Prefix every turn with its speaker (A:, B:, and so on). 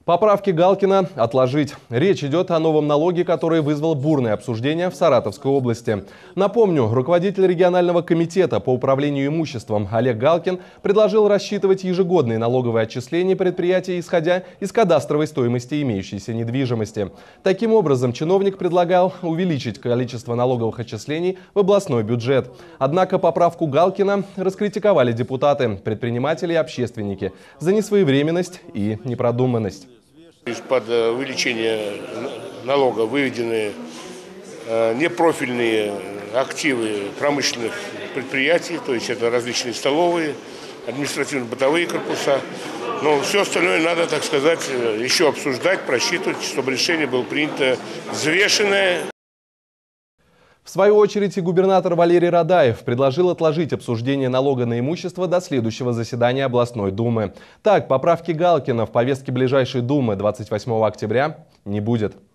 A: Поправки Галкина отложить. Речь идет о новом налоге, который вызвал бурное обсуждение в Саратовской области. Напомню, руководитель регионального комитета по управлению имуществом Олег Галкин предложил рассчитывать ежегодные налоговые отчисления предприятий, исходя из кадастровой стоимости имеющейся недвижимости. Таким образом, чиновник предлагал увеличить количество налоговых отчислений в областной бюджет. Однако поправку Галкина раскритиковали депутаты, предприниматели и общественники за несвоевременность и непродуманность.
B: Под увеличение налога выведены непрофильные активы промышленных предприятий, то есть это различные столовые, административно-бытовые корпуса. Но все остальное надо, так сказать, еще обсуждать, просчитывать, чтобы решение было принято взвешенное.
A: В свою очередь и губернатор Валерий Радаев предложил отложить обсуждение налога на имущество до следующего заседания областной думы. Так, поправки Галкина в повестке ближайшей думы 28 октября не будет.